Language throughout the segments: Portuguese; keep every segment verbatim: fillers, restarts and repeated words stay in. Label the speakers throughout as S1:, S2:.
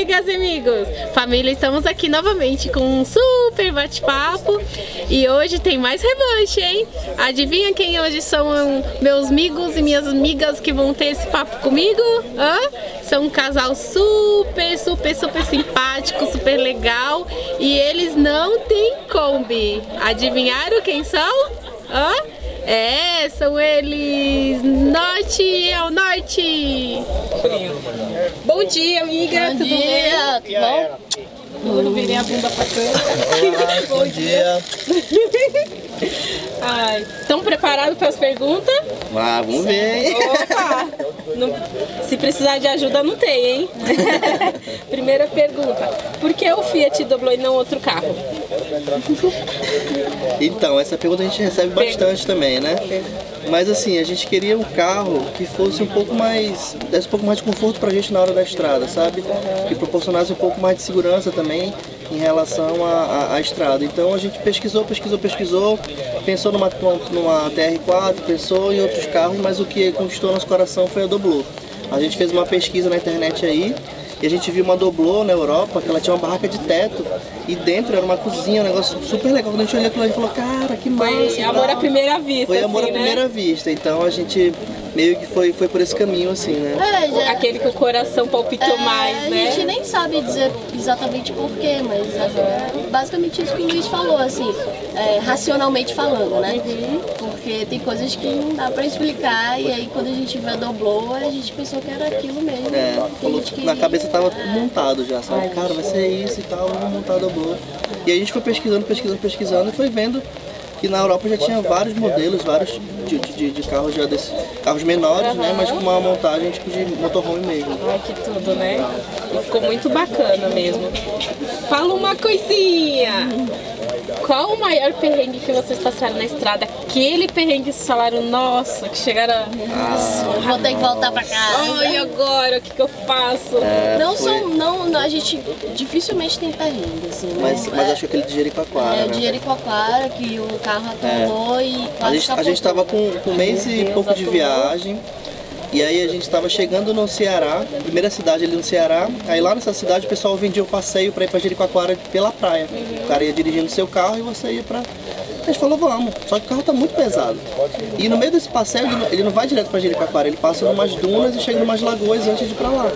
S1: amigas e amigos! Família, estamos aqui novamente com um super bate-papo e hoje tem mais revanche, hein? Adivinha quem hoje são meus amigos e minhas amigas que vão ter esse papo comigo? Hã? São um casal super, super, super simpático, super legal e eles não têm Kombi. Adivinharam quem são? Hã? É, são eles! Norte ao Norte! Bom dia, amiga!
S2: Bom
S1: tudo
S2: dia,
S1: bem?
S2: tudo bom?
S1: Eu não virei a bunda pra câmera.
S2: Olá, bom dia!
S1: Ai, estão preparados para as perguntas?
S2: Ah, vamos ver, hein?
S1: Opa! Não, se precisar de ajuda, não tem, hein? Primeira pergunta: por que o Fiat doblou e não outro carro?
S2: Então, essa pergunta a gente recebe bastante também, né? Mas assim, a gente queria um carro que fosse um pouco mais, desse um pouco mais de conforto pra gente na hora da estrada, sabe? Que proporcionasse um pouco mais de segurança também em relação à, à, à estrada. Então a gente pesquisou, pesquisou, pesquisou, pensou numa, numa T R quatro, pensou em outros carros, mas o que conquistou nosso coração foi a Doblô. A gente fez uma pesquisa na internet aí, e a gente viu uma Doblô na Europa, que ela tinha uma barraca de teto, e dentro era uma cozinha, um negócio super legal. Quando a gente olhou aquilo, a gente falou, cara, que massa.
S1: Foi amor à primeira vista.
S2: Foi amor
S1: assim,
S2: à primeira
S1: né?
S2: vista, então a gente meio que foi, foi por esse caminho, assim, né?
S3: É, já,
S1: Aquele que o coração palpitou
S3: é,
S1: mais, né?
S3: A gente nem sabe dizer exatamente porquê, mas é basicamente isso que o Luiz falou, assim, é, racionalmente falando, né?
S1: Uhum.
S3: Porque tem coisas que não dá pra explicar, e aí quando a gente viu a Doblô, a gente pensou que era aquilo mesmo.
S2: É,
S3: que a
S2: falou,
S3: gente queria.
S2: na cabeça tava tudo montado já, sabe? Cara, vai ser isso e tal, vamos montar a Doblô. E aí a gente foi pesquisando, pesquisando, pesquisando e foi vendo que na Europa já tinha vários modelos, vários de, de, de carros já desses, carros menores,
S1: Uhum.
S2: né? Mas com uma montagem tipo de motorhome mesmo.
S1: Ai, que tudo, né? E ficou muito bacana mesmo. Fala uma coisinha! Qual o maior perrengue que vocês passaram na estrada? Aquele perrengue que vocês falaram, nossa, que chegaram a...
S3: Eu vou ter que voltar pra casa.
S1: Ai, agora, o que que eu faço?
S2: É,
S3: Não
S2: foi-
S3: são, não, não, a gente dificilmente tem perrengue, assim, né?
S2: Mas, mas
S3: é,
S2: acho que aquele de Jericoacoara,
S3: é o
S2: né?
S3: de Jericoacoara, que o carro atolou e
S2: A
S3: quase
S2: gente, a gente tava com, com um mês e
S1: Deus,
S2: pouco de
S1: atolou.
S2: viagem. E aí a gente estava chegando no Ceará, primeira cidade ali no Ceará. Aí lá nessa cidade o pessoal vendia o passeio para ir para Jericoacoara pela praia. O cara ia dirigindo seu carro e você ia para... A gente falou, vamos. Só que o carro tá muito pesado. E no meio desse passeio ele não, ele não vai direto para Jericoacoara, ele passa em umas dunas e chega em umas lagoas antes de ir para lá.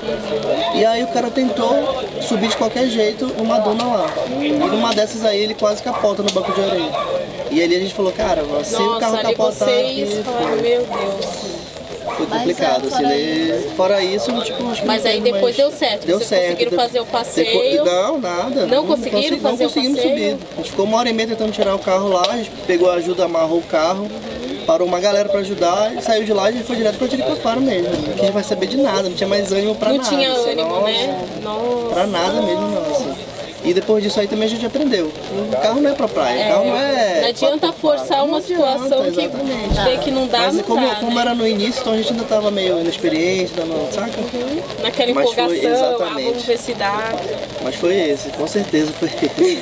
S2: E aí o cara tentou subir de qualquer jeito numa duna lá. E numa dessas aí ele quase capota no banco de areia. E ali a gente falou, cara, se o
S1: Nossa,
S2: carro
S1: ali
S2: capotar
S1: vocês
S2: aqui,
S1: falaram, meu Deus.
S2: foi
S3: Mas,
S2: complicado,
S3: é,
S2: assim,
S3: fora
S2: né? Fora isso, tipo, acho que
S1: Mas
S2: não
S1: aí
S2: teve
S1: depois
S2: mais-
S1: deu certo,
S2: Deu
S1: vocês
S2: certo.
S1: conseguiram
S2: De-
S1: fazer o passeio?
S2: depois- Não, nada.
S1: Não conseguiram
S2: consegui-
S1: fazer o
S2: Não conseguimos
S1: passeio?
S2: subir. A gente ficou uma hora e meia tentando tirar o carro lá, a gente pegou ajuda, amarrou o carro, parou uma galera pra ajudar, e saiu de lá e a gente foi direto pra Jericoacoara mesmo. Porque a gente vai saber de nada, não tinha mais ânimo pra
S1: Não
S2: nada.
S1: tinha
S2: assim,
S1: ânimo,
S2: nossa,
S1: né? Nossa.
S2: Pra nada mesmo, não, assim. E depois disso aí também a gente aprendeu. O carro não é pra praia, o carro não é...
S1: Não adianta forçar uma
S2: Não adianta,
S1: situação que
S2: exatamente.
S1: vê que não dá,
S2: Mas
S1: não
S2: como,
S1: dá,
S2: como
S1: né?
S2: era no início, então a gente ainda tava meio inexperiente, dando, saca?
S1: Naquela
S2: Mas foi,
S1: empolgação, ah,
S2: exatamente.
S1: vamos ver se dá.
S2: Mas foi esse, com certeza foi esse.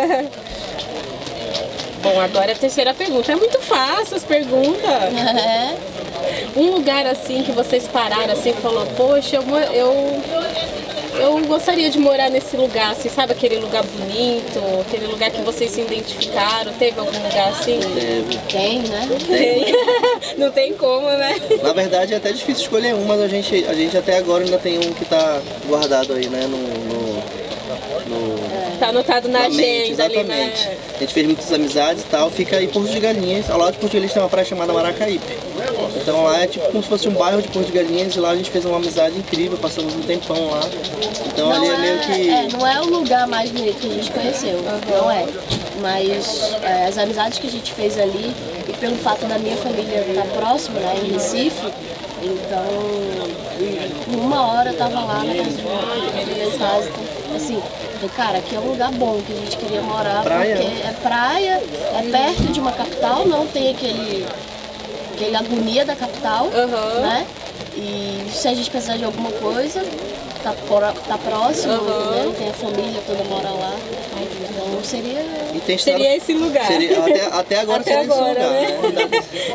S1: Bom, agora a terceira pergunta. É muito fácil as perguntas.
S3: É.
S1: Um lugar assim que vocês pararam assim e falou, poxa, eu, mo- eu, eu gostaria de morar nesse lugar, assim, sabe aquele lugar bonito, aquele lugar que vocês se identificaram, teve algum lugar assim?
S2: Teve.
S3: Tem, né?
S1: Tem. Não tem como, né?
S2: Na verdade é até difícil escolher um, mas a gente, a gente até agora ainda tem um que tá guardado aí, né? No, no, no-
S1: Tá anotado na,
S2: na mente,
S1: agenda ali,
S2: exatamente.
S1: né?
S2: A gente fez muitas amizades e tal, fica aí Porto de Galinhas. Ao lado de Porto de Galinhas tem uma praia chamada Maracaípe. Então lá é tipo como se fosse um bairro de Porto de Galinhas e lá a gente fez uma amizade incrível, passamos um tempão lá. Então ali é meio que...
S3: é, não é o lugar mais bonito que a gente conheceu, não é. Mas é, as amizades que a gente fez ali, e pelo fato da minha família estar próxima, né, em Recife, então em uma hora eu tava lá na casa de uma casa, então, assim, falei, cara, aqui é um lugar bom que a gente queria morar,
S2: Praia.
S3: porque é praia, é perto de uma capital, não tem aquele, aquele agonia da capital,
S1: Aham.
S3: né? E se a gente precisar de alguma coisa, tá, por- tá próximo,
S1: Uhum.
S3: entendeu? Tem a família toda mora lá. Então seria.
S2: E tem estado-
S1: Seria esse lugar.
S2: seria- até, até agora
S1: Até
S2: seria
S1: agora,
S2: esse lugar,
S1: né?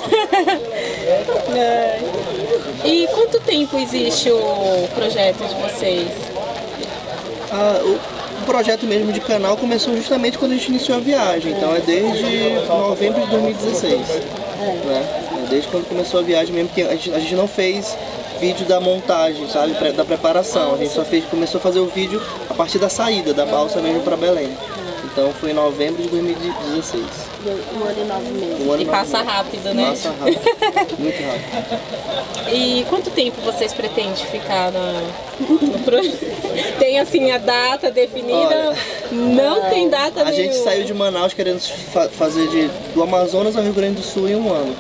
S2: né?
S1: É. E quanto tempo existe o projeto de vocês?
S2: a, o, o projeto mesmo de canal começou justamente quando a gente iniciou a viagem, então é desde novembro de dois mil e dezesseis. Né? É desde quando começou a viagem mesmo, que a gente, a gente não fez vídeo da montagem, sabe, da preparação, a gente só fez, começou a fazer o vídeo a partir da saída da balsa mesmo para Belém. Então foi em novembro de dois mil e dezesseis.
S3: Um ano e nove meses.
S1: Um ano e passa nove rápido, né?
S2: Passa rápido, muito rápido.
S1: E quanto tempo vocês pretendem ficar na, no projeto? Tem assim a data definida? Olha, não tem data
S2: A nenhuma. gente saiu de Manaus querendo fa fazer de, do Amazonas ao Rio Grande do Sul em um ano.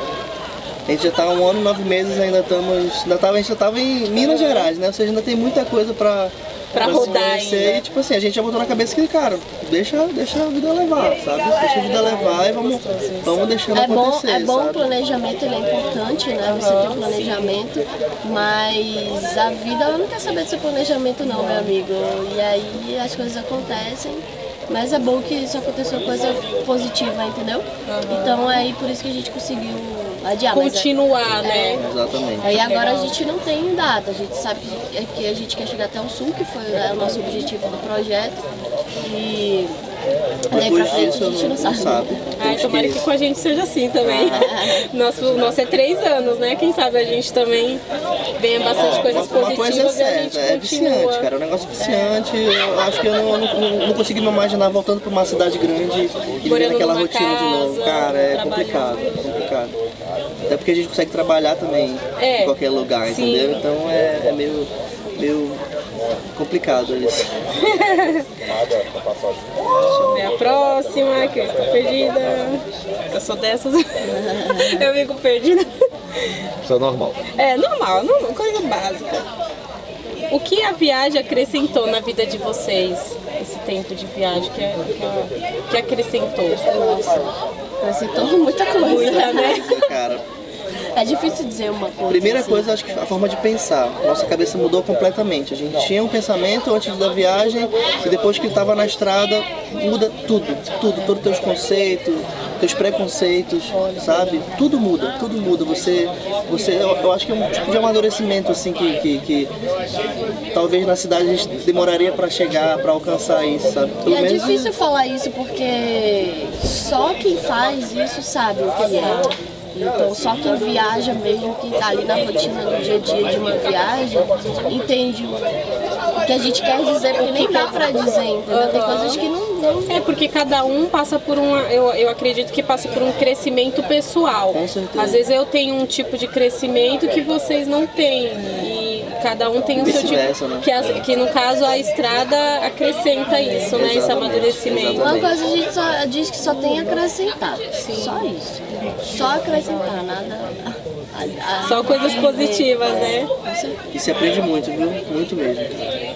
S2: A gente já está há um ano e nove meses, ainda estamos. Ainda tava, a gente já estava em Minas Gerais, né? Ou seja, ainda tem muita coisa para
S1: Pra, pra rodar ainda.
S2: E tipo assim, a gente já botou na cabeça que, cara, deixa, deixa a vida levar, sabe? Deixa a vida levar e vamos, vamos deixando
S3: é
S2: acontecer,
S3: bom, É bom
S2: sabe?
S3: O planejamento, ele é importante, né? Você tem um planejamento, mas a vida ela não quer saber do seu planejamento não, meu amigo. E aí as coisas acontecem, mas é bom que isso aconteceu coisa positiva, entendeu? Uhum. Então é aí por isso que a gente conseguiu adiar.
S1: Continuar,
S3: mas,
S1: né?
S2: É, exatamente.
S3: Aí agora a gente não tem data, a gente sabe que a gente quer chegar até o sul, que foi o nosso objetivo do projeto. E daí pra frente a gente não sabe. sabe.
S1: Ai, tomara que com a gente seja assim também. Nosso, nosso é três anos, né? Quem sabe a gente também venha bastante
S2: Ó,
S1: coisas
S2: uma,
S1: positivas
S2: uma coisa é certa,
S1: e a gente
S2: é
S1: continua.
S2: viciante, cara, é um negócio viciante. Eu acho que eu não, não, não consigo me imaginar voltando para uma cidade grande e vivendo aquela rotina
S1: casa,
S2: de novo. Cara, é complicado, é complicado. Até porque a gente consegue trabalhar também é, em qualquer lugar, sim. entendeu? Então é, é meio, meio complicado isso.
S1: Deixa eu ver a próxima, que eu estou perdida. Eu sou dessas. Eu fico perdida.
S4: Isso é normal.
S1: É normal, normal, coisa básica. O que a viagem acrescentou na vida de vocês? Esse tempo de viagem que, que, que acrescentou?
S3: Nossa, acrescentou muita coisa.
S1: Muita, né?
S2: Cara,
S3: é difícil dizer uma coisa.
S2: Primeira
S3: assim.
S2: coisa, acho que a forma de pensar. Nossa cabeça mudou completamente. A gente tinha um pensamento antes da viagem e depois que estava na estrada, muda tudo, tudo, todos os teus conceitos, teus preconceitos, sabe? Tudo muda, tudo muda. Você, você, eu, eu acho que é um tipo de amadurecimento assim que, que, que talvez na cidade a gente demoraria para chegar, para alcançar isso, sabe?
S3: Pelo e menos... é difícil falar isso porque só quem faz isso sabe o que é. Então só quem viaja mesmo, quem tá ali na rotina do dia a dia de uma viagem, entende o que a gente quer dizer, porque nem dá pra dizer, entendeu? Tem coisas que não, não...
S1: É porque cada um passa por um, eu, eu acredito que passa por um crescimento pessoal.
S2: Com certeza.
S1: Às vezes eu tenho um tipo de crescimento que vocês não têm. E cada um tem o seu tipo, né? que, as, que no caso a estrada acrescenta isso, né? Esse amadurecimento.
S3: Uma coisa a gente só diz que só tem a acrescentar, sim. Só isso. Só acrescentar, nada. A, a,
S1: só coisas positivas, né?
S2: E se aprende muito, viu? Muito mesmo.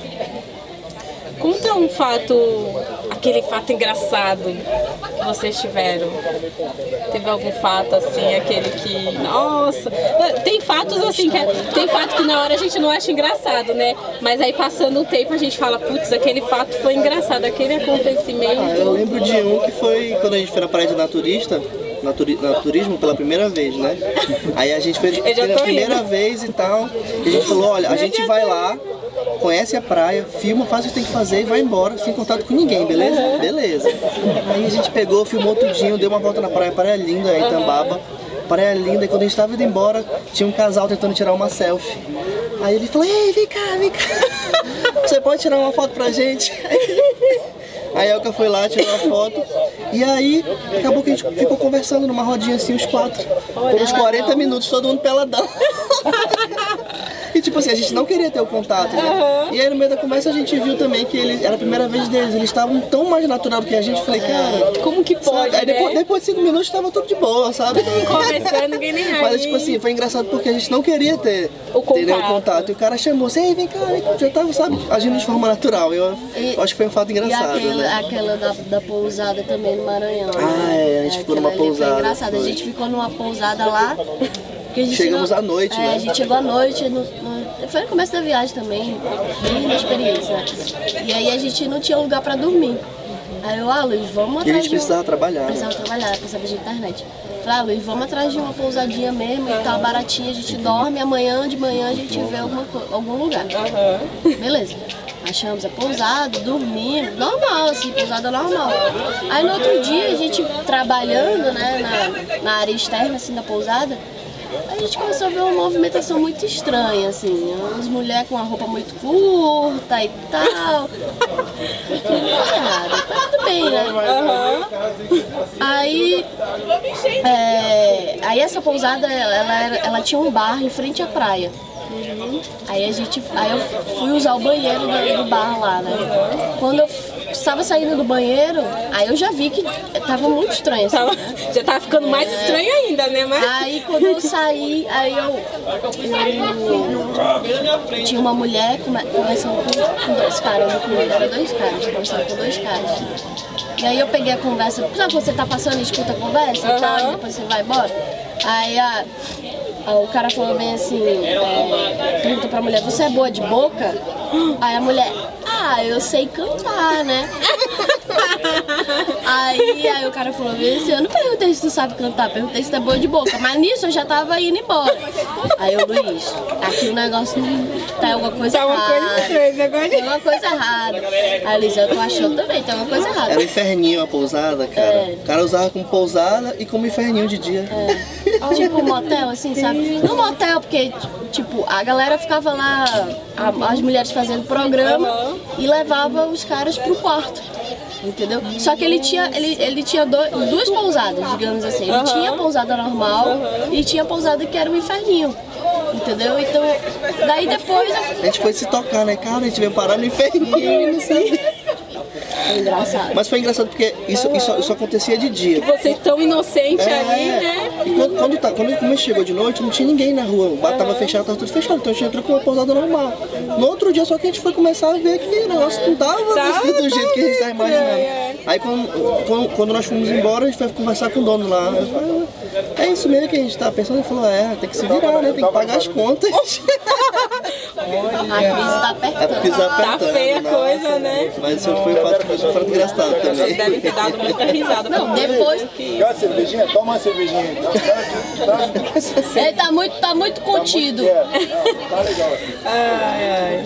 S1: Conta um fato, aquele fato engraçado que vocês tiveram. Teve algum fato assim, aquele que... Nossa! Tem fatos assim, que tem fato que na hora a gente não acha engraçado, né? Mas aí passando o tempo a gente fala, putz, aquele fato foi engraçado, aquele acontecimento...
S2: Ah, eu lembro de um que foi quando a gente foi na praia de naturista, na, turi, na turismo pela primeira vez, né? Aí a gente foi pela primeira vez e tal, e a gente falou, olha, a gente vai lá, conhece a praia, filma, faz o que tem que fazer e vai embora, sem contato com ninguém, beleza? Uhum. Beleza. Aí a gente pegou, filmou tudinho, deu uma volta na praia, praia linda, em Itambaba. Praia linda, e quando a gente tava indo embora, tinha um casal tentando tirar uma selfie. Aí ele falou, ei, vem cá, vem cá, você pode tirar uma foto pra gente? Aí a Elka foi lá, tirou a foto, e aí acabou que a gente ficou conversando numa rodinha assim, os quatro, por uns quarenta minutos, todo mundo peladão. E tipo assim, a gente não queria ter o contato, né? Uhum. E aí no meio da conversa a gente viu também que eles, era a primeira vez deles, eles estavam tão mais natural do que a gente, falei, cara...
S1: Como que pode,
S2: aí
S1: né?
S2: depois, depois de cinco minutos estava tudo de boa, sabe?
S1: Conversando, ninguém nem aí.
S2: Mas tipo assim, foi engraçado porque a gente não queria ter
S1: o contato.
S2: Ter, né, o contato. E o cara chamou assim, ei, vem cá, vem cá. Já tava, sabe, agindo de forma natural. Eu,
S3: e,
S2: eu acho que foi um fato engraçado,
S3: e aquela,
S2: né?
S3: aquela da, da pousada também no Maranhão.
S2: Ah,
S3: né?
S2: é, a gente
S3: é,
S2: ficou numa pousada.
S3: Foi engraçado,
S2: foi.
S3: A gente ficou numa pousada lá. A gente
S2: Chegamos
S3: não,
S2: à noite,
S3: é,
S2: né?
S3: A gente chegou à noite, no, no, foi no começo da viagem também, bem na experiência, né? E aí a gente não tinha lugar pra dormir. Aí eu, ah, Luiz, vamos atrás.
S2: E a gente precisava
S3: um...
S2: trabalhar.
S3: Precisava
S2: né?
S3: trabalhar, precisava de internet. Falei, ah, Luiz, vamos atrás de uma pousadinha mesmo e tal, baratinha, a gente dorme, amanhã de manhã a gente vê alguma, algum lugar.
S1: Uhum.
S3: Beleza. achamos a pousada, dormimos, normal, assim, pousada normal. Aí no outro dia, a gente trabalhando, né, na, na área externa, assim, da pousada, a gente começou a ver uma movimentação muito estranha, assim, umas mulheres com uma roupa muito curta e tal. Tudo muito errado, mas tudo bem, né? Uhum. Aí, é, aí essa pousada, ela, era, ela tinha um bar em frente à praia. Uhum. Aí a gente, aí eu fui usar o banheiro do, do bar lá, né? Quando eu estava saindo do banheiro, aí eu já vi que tava muito estranho, assim,
S1: tava,
S3: né?
S1: Já tava ficando é, mais estranho ainda, né? Mas...
S3: Aí quando eu saí, aí eu, eu tinha uma mulher conversando com, com dois caras, eu comigo, era dois caras, conversando com dois caras. E aí eu peguei a conversa, sabe, você tá passando e escuta a conversa uhum. e tal, e depois você vai embora. Aí a... O cara falou bem assim, é, perguntou pra mulher, você é boa de boca? Aí a mulher, ah, eu sei cantar, né? Aí, aí o cara falou bem assim, eu não perguntei se tu sabe cantar, perguntei se tu é boa de boca, mas nisso eu já tava indo embora. Aí eu, Luiz, aqui o negócio tá alguma coisa
S1: tá uma
S3: errada.
S1: Coisa estranha, negócio.
S3: Tem uma coisa errada. Aí Luiz, eu tô achando também, tem uma coisa errada.
S2: Era um inferninho a pousada, cara. É. O cara usava como pousada e como inferninho de dia.
S3: É. Tipo um motel, assim, sabe? No motel, porque, tipo, a galera ficava lá, a, as mulheres fazendo programa uhum. e levava os caras pro quarto. Entendeu? Só que ele tinha, ele, ele tinha dois, duas pousadas, digamos assim. Ele uhum. tinha pousada normal uhum. e tinha pousada que era um inferninho. Entendeu? Então, daí depois...
S2: A gente foi se tocar, né? Cara, a gente veio parar no inferninho, não sabe?
S3: Foi engraçado.
S2: Mas foi engraçado porque isso, isso, isso acontecia de dia.
S1: Você tão inocente é, ali, né?
S2: E quando, quando, tá, quando a gente chegou de noite, não tinha ninguém na rua. O bar tava fechado, tava tudo fechado. Então a gente entrou com uma pousada normal. No outro dia só que a gente foi começar a ver que o negócio não tava tá, do, do jeito que a gente tava imaginando. É, é. Aí quando, quando, quando nós fomos embora, a gente foi conversar com o dono lá. Eu falei, é isso mesmo que a gente tava pensando. Ele falou, é, tem que se virar, né? Tem que pagar as contas.
S3: A crise tá apertando.
S2: A crise tá apertando.
S1: Tá feia a coisa, né?
S2: Mas isso foi um fato, foi um fato engraçado também.
S1: Vocês devem ter dado muita risada.
S3: Não, depois...
S5: Quer uma cervejinha? Toma uma cervejinha.
S3: Ele tá muito, tá muito contido.
S5: Tá legal.
S1: Ai, ai.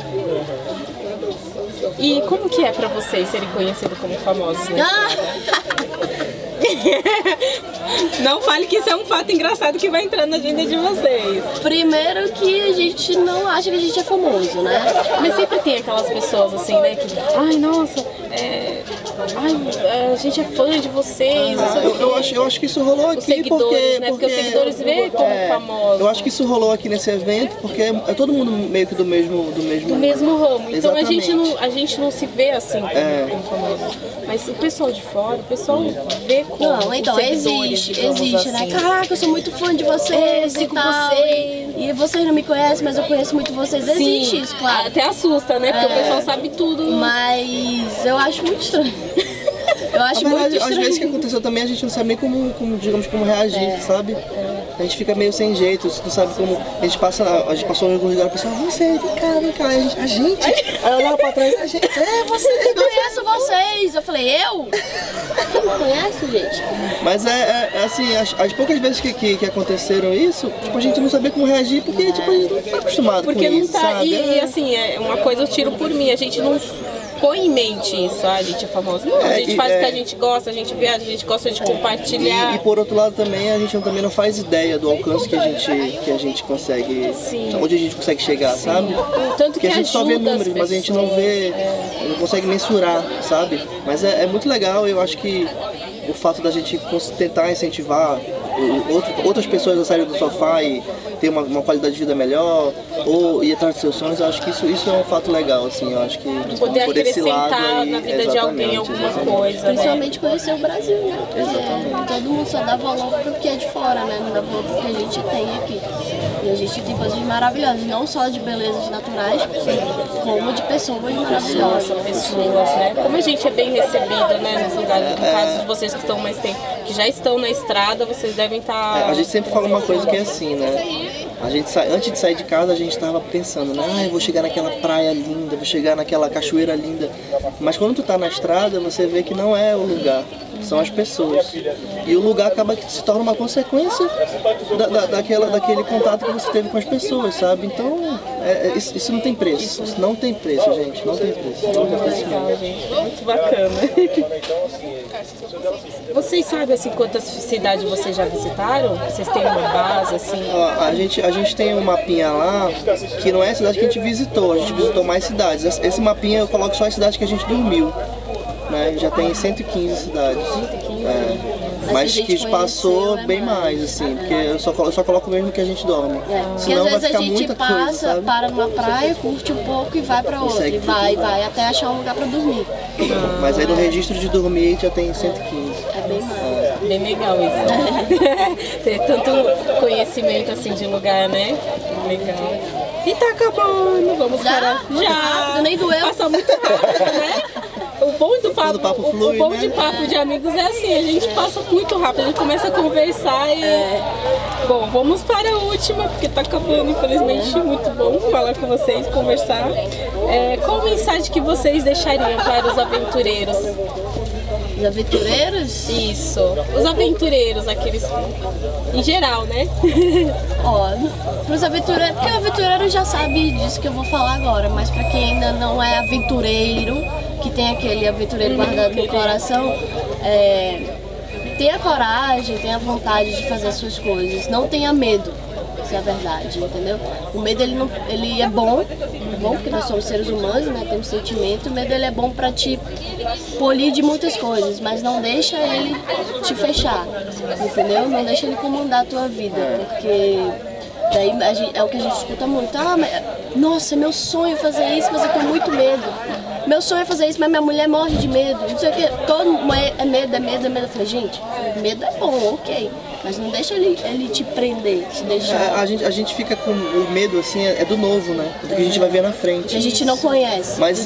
S1: E como que é pra vocês serem conhecidos como famosos, né? Não fale que isso é um fato engraçado que vai entrar na agenda de vocês.
S3: Primeiro que a gente não acha que a gente é famoso, né?
S1: Mas sempre tem aquelas pessoas assim, né? Que, ai, nossa, é... ai, a gente é fã de vocês.
S2: Ah, eu, eu, acho, eu acho que isso rolou aqui
S1: os seguidores,
S2: porque,
S1: né?
S2: porque...
S1: Porque os seguidores veem como é, famosos.
S2: Eu acho que isso rolou aqui nesse evento porque é todo mundo meio que do mesmo... Do mesmo,
S1: do mesmo ramo. Então a gente, não, a gente não se vê assim como, é. como famoso. Mas o pessoal de fora, o pessoal vê como
S3: não, então existe, existe,
S1: assim.
S3: né? Caraca, eu sou muito fã de vocês e tal. Vocês. E vocês não me conhecem, mas eu conheço muito vocês. Existe
S1: Sim,
S3: isso, claro.
S1: Até assusta, né? Porque é, o pessoal sabe tudo.
S3: Mas eu acho muito estranho. Eu acho muito
S2: verdade,
S3: estranho.
S2: Às vezes que aconteceu também, a gente não sabe nem como, como digamos, como reagir, é, sabe? É. A gente fica meio sem jeito, não sabe como... A gente passa, a gente passou em algum lugar, o pessoal, você, vem cá, vem cá, a gente... A gente? Aí eu lá pra trás, a gente, é, você...
S3: Eu conheço vocês. Eu falei, eu? Você não conhece, gente?
S2: Mas é, é assim, as, as poucas vezes que, que, que aconteceram isso, tipo, a gente não sabia como reagir, porque, é. tipo, a gente não tá acostumado
S1: porque
S2: com
S1: não
S2: isso,
S1: tá,
S2: sabe?
S1: E,
S2: é.
S1: e assim, é uma coisa eu tiro por mim, a gente não... põe em mente isso, ah, a gente é famoso. Não, a gente é, faz é, o que a gente gosta, a gente viaja, a gente gosta de compartilhar.
S2: E, e por outro lado também, a gente também não faz ideia do alcance que a gente, que a gente consegue, Sim. onde a gente consegue chegar, Sim. sabe?
S1: Tanto que,
S2: que a gente só vê números,
S1: pessoas,
S2: mas a gente não vê, é. não consegue mensurar, sabe? Mas é, é muito legal, eu acho que o fato da gente tentar incentivar outras pessoas a saírem do sofá e ter uma, uma qualidade de vida melhor ou ir atrás dos seus sonhos, eu acho que isso, isso é um fato legal, assim, eu acho que
S1: poder
S2: por esse lado aí,
S1: na vida de alguém alguma coisa,
S3: principalmente
S1: né?
S3: conhecer o Brasil, né?
S2: Exatamente.
S3: Todo mundo só dá valor pro que é de fora, né? Não dá valor pro que a gente tem aqui. E a gente tem coisas maravilhosas, não só de belezas naturais, como de pessoas maravilhosas.
S1: Nossa, pessoas, né? Como a gente é bem recebido, né? Nos lugares, no caso de vocês que estão mais tempo, que já estão na estrada, vocês devem estar...
S2: É, a gente sempre fala uma coisa que é assim, né? A gente sa... Antes de sair de casa, a gente estava pensando, né? Ah, eu vou chegar naquela praia linda, vou chegar naquela cachoeira linda. Mas quando tu tá na estrada, você vê que não é o lugar. são as pessoas. E o lugar acaba que se torna uma consequência da, da, daquela, daquele contato que você teve com as pessoas, sabe? Então, é, é, isso, isso não tem preço. Isso não tem preço, gente. Não tem preço. Não tem preço mesmo.
S6: Muito bacana. Vocês sabem assim quantas cidades vocês já visitaram? Vocês têm uma base assim?
S2: Ó, a gente, a gente tem um mapinha lá que não é a cidade que a gente visitou, a gente visitou mais cidades. Esse mapinha eu coloco só as cidades que a gente dormiu, né? Já tem cento e quinze cidades. É. Mas que passou bem mais, assim, porque eu só, eu só coloco mesmo que a gente dorme.
S3: É. Porque
S2: Senão
S3: às
S2: vai
S3: vezes
S2: ficar
S3: a gente
S2: muita
S3: passa,
S2: coisa, sabe?
S3: para numa praia, curte um pouco e vai pra outra. E vai, vai, até achar um lugar pra dormir.
S2: Mas aí no registro de dormir já tem cento e quinze.
S3: É bem mais.
S6: É. Bem legal isso. Ter tanto conhecimento assim de lugar, né? Legal. E tá acabando, vamos
S3: Já?
S6: para...
S3: Muito rápido, nem doeu.
S6: Passa muito rápido, né? O bom do papo,
S2: papo
S6: o,
S2: flui,
S6: o bom
S2: né?
S6: de papo de amigos é assim, a gente passa muito rápido, a gente começa a conversar e...
S3: É.
S6: Bom, vamos para a última, porque tá acabando, infelizmente, muito bom falar com vocês, conversar. É, qual mensagem que vocês deixariam para os aventureiros?
S3: Os aventureiros?
S6: Isso, os aventureiros, aqueles em geral, né?
S3: Ó, pros aventureiros, porque o aventureiro já sabe disso que eu vou falar agora, mas pra quem ainda não é aventureiro, que tem aquele aventureiro guardado no coração, é, tenha coragem, tenha vontade de fazer as suas coisas, não tenha medo, essa é a verdade, entendeu? O medo ele, não, ele é bom, é bom porque nós somos seres humanos, né, temos sentimento, o medo ele é bom pra te polir de muitas coisas, mas não deixa ele te fechar, entendeu? Não deixa ele comandar a tua vida, porque daí a gente, é o que a gente escuta muito, ah, mas, nossa, meu sonho é fazer isso, mas eu tenho muito medo. Meu sonho é fazer isso, mas minha mulher morre de medo. Não sei o que. Todo é medo, é medo, é medo. Eu falei, gente, medo é bom, ok. Mas não deixa ele, ele te prender, te deixar.
S2: É, a, gente, a gente fica com o medo, assim, é, é do novo, né? Do que a gente vai ver na frente.
S3: Que a gente não conhece.
S2: Mas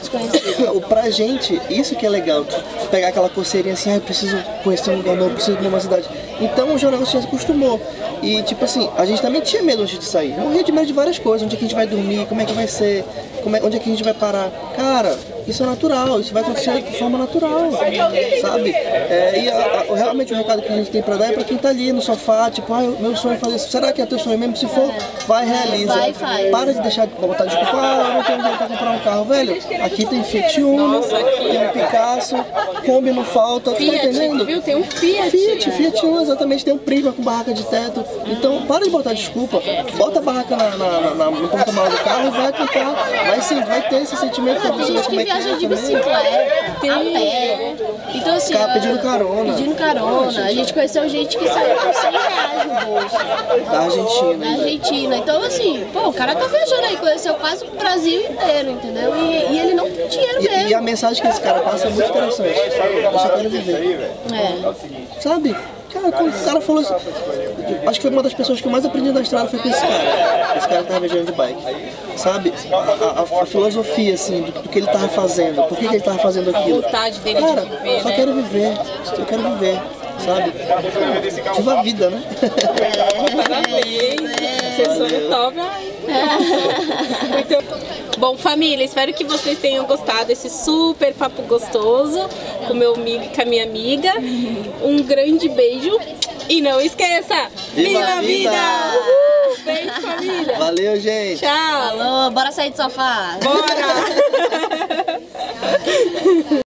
S2: pra gente, isso que é legal. Tu, tu pegar aquela coceirinha assim, ah, eu preciso conhecer um lugar novo, preciso ir numa cidade. Então o jornal já se acostumou. E tipo assim, a gente também tinha medo antes de sair. Morria de medo de várias coisas. Onde é que a gente vai dormir, como é que vai ser, como é, onde é que a gente vai parar. Cara, isso é natural, isso vai acontecer de forma natural, sabe? É, e a, a, realmente o recado que a gente tem pra dar é pra quem tá ali no sofá, tipo, ah, meu sonho é fazer isso. Será que é teu sonho mesmo? Se for, vai, realiza.
S3: Vai, faz.
S2: Para de deixar de botar desculpa, ah, eu não tenho dinheiro pra comprar um carro, velho. Aqui tem Fiat Uno,
S6: Nossa, aqui,
S2: tem um Picasso, Kombi não falta, tu tá
S6: Fiat,
S2: entendendo?
S6: viu? Tem um Fiat.
S2: Fiat, Fiat Uno, exatamente, tem um Prisma com barraca de teto. Então, para de botar desculpa, bota a barraca na, na, na, na, no porta-malas do carro e vai comprar. Vai sim, vai ter esse sentimento pra
S3: Tem
S2: você ver
S3: gente
S2: como
S3: que
S2: é que é
S3: viaja de
S2: também.
S3: bicicleta, a pé. Então assim,
S2: Ficar pedindo carona.
S3: pedindo carona. A gente conheceu gente que saiu com cem reais no bolso.
S2: Da Argentina.
S3: Da Argentina. Então assim, pô, o cara tá viajando aí, conheceu quase o Brasil inteiro, entendeu? E, e ele não tem dinheiro
S2: E,
S3: mesmo.
S2: e a mensagem que esse cara passa é muito interessante. Eu só quero viver.
S3: É.
S2: Sabe? Cara, quando o cara falou isso, acho que foi uma das pessoas que eu mais aprendi na estrada foi com esse cara. Esse cara que tava viajando de bike. Sabe? A, a, a filosofia, assim, do, do que ele tava fazendo, por que, que ele tava fazendo aquilo.
S6: A vontade dele
S2: cara,
S6: de viver,
S2: só
S6: né?
S2: quero viver, eu quero viver, sabe? Viva a vida, né?
S6: Parabéns, assessora top. Muito bom, família, espero que vocês tenham gostado desse super papo gostoso com meu amigo e com a minha amiga. Um grande beijo e não esqueça,
S2: Viva a vida!
S6: Uhul! Beijo, família!
S2: Valeu, gente!
S6: Tchau!
S3: Alô, bora sair do sofá!
S6: Bora!